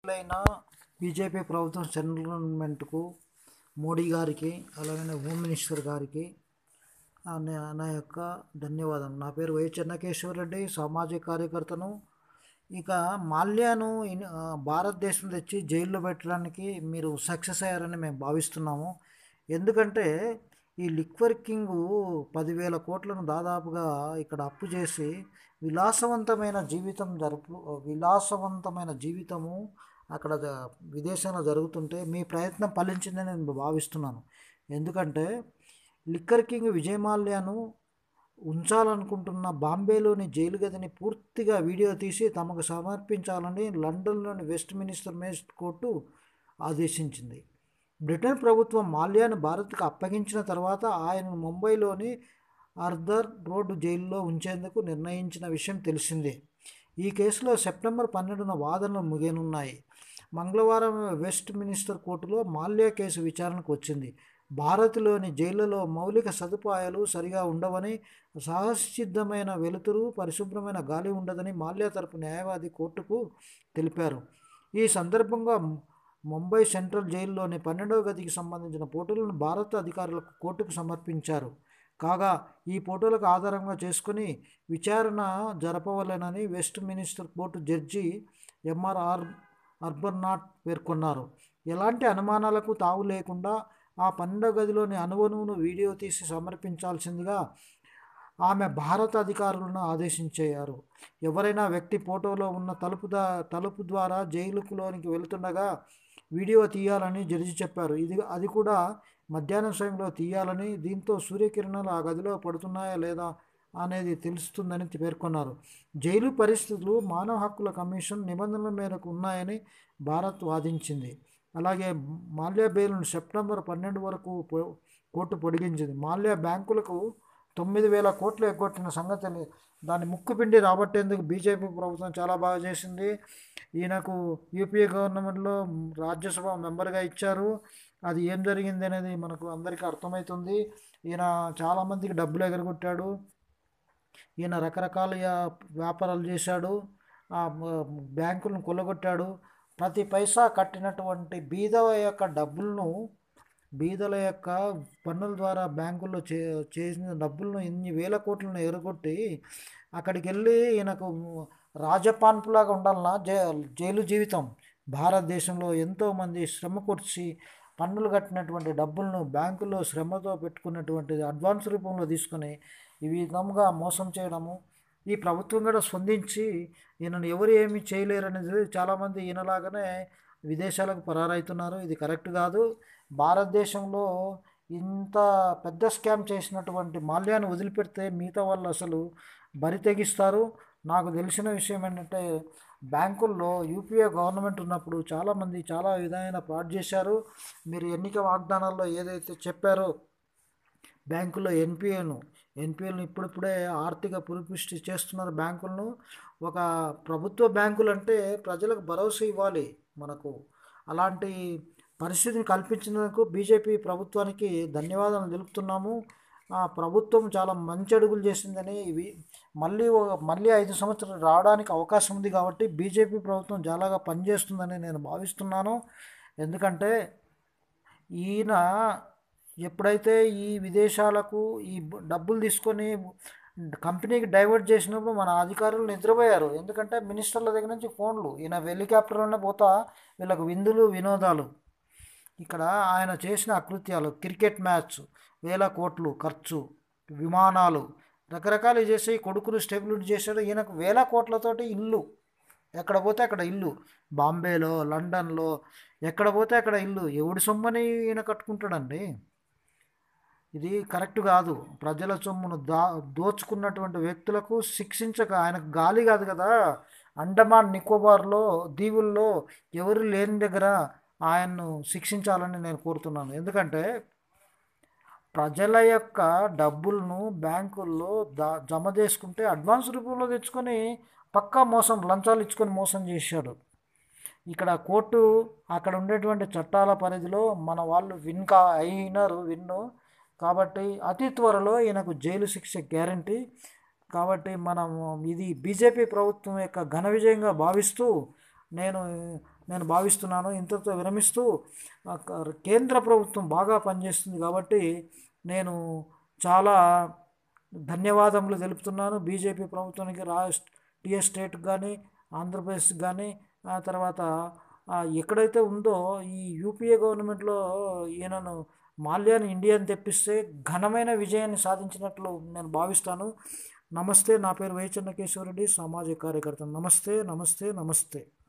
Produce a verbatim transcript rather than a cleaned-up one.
ఎట్లయినా బీజేపీ ప్రభుత్వం సెంట్రల్ గవర్నమెంట్కు మోడీ గారికి అలాగే హోమ్ మినిస్టర్ గారికి నా యొక్క ధన్యవాదాలు. నా పేరు వై చెన్నకేశ్వరరెడ్డి, సామాజిక కార్యకర్తను. ఇక మాల్యాను భారతదేశం తెచ్చి జైల్లో పెట్టడానికి మీరు సక్సెస్ అయ్యారని మేము భావిస్తున్నాము. ఎందుకంటే ఈ లిక్వర్ కింగ్ పదివేల కోట్లను దాదాపుగా ఇక్కడ అప్పు చేసి విలాసవంతమైన జీవితం జరుపు విలాసవంతమైన జీవితము అక్కడ విదేశంలో జరుగుతుంటే మీ ప్రయత్నం ఫలించిందని నేను భావిస్తున్నాను. ఎందుకంటే లిక్కర్ కింగ్ విజయ్ మాల్యాను ఉంచాలనుకుంటున్న బాంబేలోని జైలు గదిని పూర్తిగా వీడియో తీసి తమకు సమర్పించాలని లండన్లోని వెస్ట్ మినిస్టర్ మేజిస్ట్రేట్ కోర్టు ఆదేశించింది. బ్రిటన్ ప్రభుత్వం మాల్యాను భారత్కు అప్పగించిన తర్వాత ఆయనను ముంబైలోని ఆర్థర్ రోడ్ జైల్లో ఉంచేందుకు నిర్ణయించిన విషయం తెలిసిందే. ఈ కేసులో సెప్టెంబర్ పన్నెండున వాదనలు ముగియనున్నాయి. మంగళవారం వెస్ట్ మినిస్టర్ కోర్టులో మాల్యా కేసు విచారణకు వచ్చింది. భారత్లోని జైళ్లలో మౌలిక సదుపాయాలు సరిగా ఉండవని, సహజసిద్ధమైన వెలుతురు, పరిశుభ్రమైన గాలి ఉండదని మాల్యా తరపు న్యాయవాది కోర్టుకు తెలిపారు. ఈ సందర్భంగా ముంబై సెంట్రల్ జైల్లోని పన్నెండవ గదికి సంబంధించిన ఫోటోలను భారత అధికారులకు కోర్టుకు సమర్పించారు. కాగా ఈ ఫోటోలకు ఆధారంగా చేసుకుని విచారణ జరపవలెనని Westminster court judge MR R Arbuthnot పేర్కొన్నారు. ఎలాంటి అనుమానాలకు తావు లేకుండా ఆ పన్నెండవ గదిలోని అణువణువును వీడియో తీసి సమర్పించాల్సిందిగా ఆమె భారత అధికారులను ఆదేశించారు. ఎవరైనా వ్యక్తి ఫోటోలో ఉన్న తలుపు దా తలుపు ద్వారా జైలులోనికి వెళుతుండగా వీడియో తీయాలని జడ్జి చెప్పారు. ఇది అది కూడా మధ్యాహ్నం సమయంలో తీయాలని, దీంతో సూర్యకిరణాలు ఆ గదిలో పడుతున్నాయా లేదా అనేది తెలుస్తుందని పేర్కొన్నారు. జైలు పరిస్థితులు మానవ హక్కుల కమిషన్ నిబంధనల మేరకు ఉన్నాయని భారత్ వాదించింది. అలాగే మాల్యా బెయిల్ను సెప్టెంబర్ పన్నెండు వరకు కోర్టు పొడిగించింది. మాల్యా బ్యాంకులకు తొమ్మిది వేల కోట్లు ఎగ్గొట్టిన సంగతిని దాన్ని ముక్కుపిండి రాబట్టేందుకు బీజేపీ ప్రభుత్వం చాలా బాగా చేసింది. ఈయనకు యూపీఏ గవర్నమెంట్లో రాజ్యసభ మెంబర్గా ఇచ్చారు. అది ఏం జరిగింది అనేది మనకు అందరికీ అర్థమవుతుంది. ఈయన చాలామందికి డబ్బులు ఎగరగొట్టాడు. ఈయన రకరకాల వ్యాపారాలు చేశాడు, బ్యాంకులను కొల్లగొట్టాడు. ప్రతి పైసా కట్టినటువంటి బీద యొక్క డబ్బులను బీదల యొక్క పన్నుల ద్వారా బ్యాంకుల్లో చే చేసిన డబ్బులను ఇన్ని వేల కోట్లను ఎరగొట్టి అక్కడికి వెళ్ళి ఈయనకు రాజపాన్పులాగా ఉండాలన్నా జై జైలు జీవితం. భారతదేశంలో ఎంతోమంది శ్రమ కొర్చి పన్నులు కట్టినటువంటి డబ్బులను బ్యాంకుల్లో శ్రమతో పెట్టుకున్నటువంటి అడ్వాన్స్ రూపంలో తీసుకొని ఈ విధంగా మోసం చేయడము. ఈ ప్రభుత్వం కూడా స్పందించి ఈయనను ఎవరు ఏమీ చేయలేరనేది, చాలామంది ఈయనలాగానే విదేశాలకు పరారైతున్నారు. ఇది కరెక్ట్ కాదు. భారతదేశంలో ఇంత పెద్ద స్కామ్ చేసినటువంటి మాల్యాను వదిలిపెడితే మిగతా వాళ్ళు అసలు బరి తెగిస్తారు. నాకు తెలిసిన విషయం ఏంటంటే బ్యాంకుల్లో యూపీఏ గవర్నమెంట్ ఉన్నప్పుడు చాలామంది చాలా విధమైన ఫ్రాడ్ చేశారు. మీరు ఎన్నిక వాగ్దానాల్లో ఏదైతే చెప్పారో బ్యాంకుల్లో ఎన్పిఏను ఎన్పిఎల్ను ఇప్పుడిప్పుడే ఆర్థిక పురిపుష్టి చేస్తున్నారు బ్యాంకులను. ఒక ప్రభుత్వ బ్యాంకులు అంటే ప్రజలకు భరోసా ఇవ్వాలి. మనకు అలాంటి పరిస్థితిని కల్పించినందుకు బీజేపీ ప్రభుత్వానికి ధన్యవాదాలు తెలుపుతున్నాము. ఆ ప్రభుత్వం చాలా మంచి అడుగులు చేసిందని, ఇవి మళ్ళీ మళ్ళీ ఐదు సంవత్సరాలు రావడానికి అవకాశం ఉంది కాబట్టి బీజేపీ ప్రభుత్వం చాలాగా పనిచేస్తుందని నేను భావిస్తున్నాను. ఎందుకంటే ఈయన ఎప్పుడైతే ఈ విదేశాలకు ఈ డబ్బులు తీసుకొని కంపెనీకి డైవర్ట్ చేసినప్పుడు మన అధికారులు నిద్రపోయారు. ఎందుకంటే మినిస్టర్ల దగ్గర నుంచి ఫోన్లు, ఈయన హెలికాప్టర్లోనే పోతా వీళ్ళకు విందులు వినోదాలు. ఇక్కడ ఆయన చేసిన అకృత్యాలు, క్రికెట్ మ్యాచ్ వేల కోట్లు ఖర్చు, విమానాలు రకరకాలు చేసి కొడుకులు స్టెబిలిటీ చేశాడు. ఈయనకు వేల కోట్లతోటి ఇల్లు, ఎక్కడ పోతే అక్కడ ఇల్లు, బాంబేలో లండన్లో ఎక్కడ పోతే అక్కడ ఇల్లు. ఎవడి సొమ్మని ఈయన కట్టుకుంటాడండి? ఇది కరెక్ట్ కాదు. ప్రజల సొమ్మును దా దోచుకున్నటువంటి వ్యక్తులకు శిక్షించక, ఆయనకు గాలి కాదు కదా, అండమాన్ నికోబార్లో దీవుల్లో ఎవరు లేని దగ్గర ఆయన్ను శిక్షించాలని నేను కోరుతున్నాను. ఎందుకంటే ప్రజల యొక్క డబ్బులను బ్యాంకుల్లో దా జమ చేసుకుంటే అడ్వాన్స్ రూపంలో తెచ్చుకొని పక్కా మోసం, లంచాలు ఇచ్చుకొని మోసం చేశాడు. ఇక్కడ కోర్టు అక్కడ ఉండేటువంటి చట్టాల పరిధిలో మన వాళ్ళు విన్ కా అయినారు విన్ను కాబట్టి అతి త్వరలో ఈయనకు జైలు శిక్ష గ్యారంటీ. కాబట్టి మనం ఇది బీజేపీ ప్రభుత్వం యొక్క ఘన విజయంగా భావిస్తూ నేను నేను భావిస్తున్నాను. ఇంతటితో విరమిస్తూ ఆ, క- కేంద్ర ప్రభుత్వం బాగా పనిచేస్తుంది కాబట్టి నేను చాలా ధన్యవాదములు తెలుపుతున్నాను బీజేపీ ప్రభుత్వానికి, రాష్ట్ర టీఎస్ స్టేట్కి కానీ, ఆంధ్రప్రదేశ్కి కానీ. ఆ తర్వాత ఆ, ఎక్కడైతే ఉందో ఈ యూపీఏ గవర్నమెంట్లో ఈయనను మాల్యాని ఇండియాని తెప్పిస్తే ఘనమైన విజయాన్ని సాధించినట్లు నేను భావిస్తాను. నమస్తే, నా పేరు వై చెన్నకేశ్వరరెడ్డి, సామాజిక కార్యకర్త. నమస్తే, నమస్తే, నమస్తే.